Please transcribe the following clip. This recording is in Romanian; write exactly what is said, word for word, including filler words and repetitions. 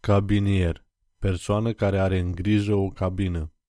Cabinier. Persoană care are în grijă o cabină.